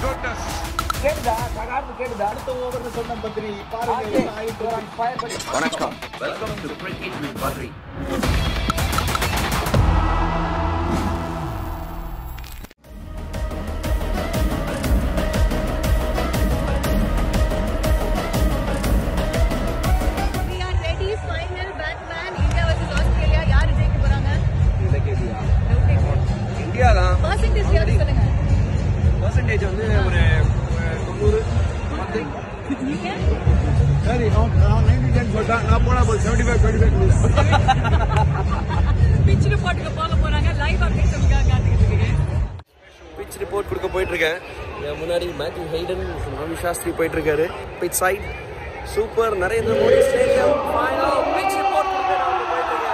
goodness. கேடுடா சகார்ந்து கேடுடா அடுத்த ஓவர்ல சொன்ன பத்ரி பாருங்க ஆயிட்டு ஃபயர் பண்ணி வணக்கம் welcome to Cric It with Badri. We are ready final batman India versus Australia யார் ஜெயிக்க போறாங்க இந்த கேடியா இந்தியா தான் percentage யாரு சொல்லுங்க percentage வந்து ஒரு 90 something சரி நான் 90 சொல்றா நான் போனா 75 pitch report க்கு போக போறாங்க லைவ் அப்டேட் நமக்காக காத்துக்கிட்டு இருக்கீங்க pitch report கொடுக்க போயிட்டு இருக்கேன் முன்னாடி மேத்யூ ஹெய்டன் ரவி சாஸ்திரி போயிட்டு இருக்காரு pitch side super Narendra Modi stadium final pitch report கொடுக்க நான் போயிட்டு இருக்கேன்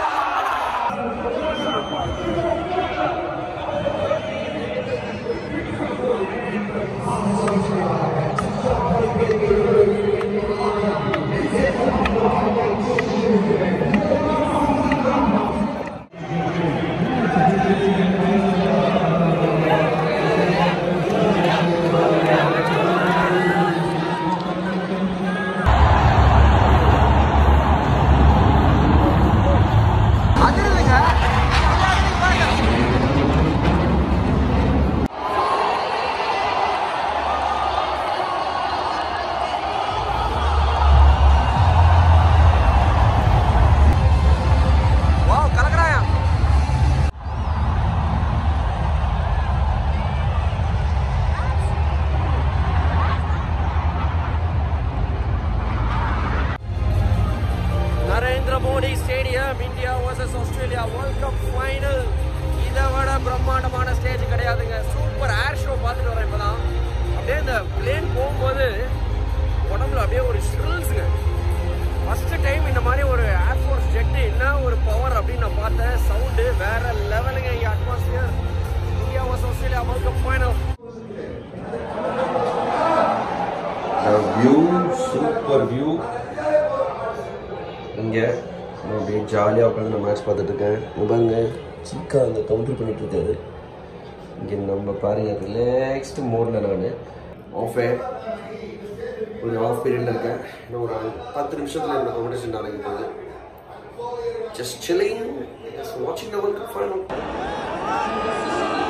Modi Stadium, India versus Australia World Cup final. இதை விட பிரம்மாண்டமான ஸ்டேஜ் கிடையாதுங்க. சூப்பர் ஏர் ஷோ பார்த்துட்டு வரேன் இப்போதான். அப்படியே இந்த பிளேன் போகும்போது உடம்புல அப்படியே ஒரு ஷ்ரில்ஸுங்க. ஃபர்ஸ்ட் டைம் இந்த மாதிரி ஒரு ஏர்ஃபோர்ஸ் ஜெட்டு என்ன ஒரு பவர் அப்படின்னு நான் பார்த்தேன். சவுண்டு வேற லெவலுங்க. இங்கே atmosphere. India versus Australia World Cup final. View super view. இங்கே அப்படியே ஜாலியாக உட்காந்து நான் மேட்ச் பார்த்துட்டு இருக்கேன். பாருங்க சீக்கா அந்த கவுண்டர் பண்ணிட்டு இருக்காரு. இங்கே நம்ம பாருங்க ரிலாக்ஸ்டு மோடில் நான் ஆஃபே கொஞ்சம் ஆஃப் பீரியடில் இருக்கேன். இன்னும் ஒரு 10 நிமிஷத்தில் என்னோட காம்படிஷன் நடக்க போகுது. ஜஸ்ட் சில்லிங், ஜஸ்ட் வாட்சிங் த வேர்ல்ட் கப் ஃபைனல்.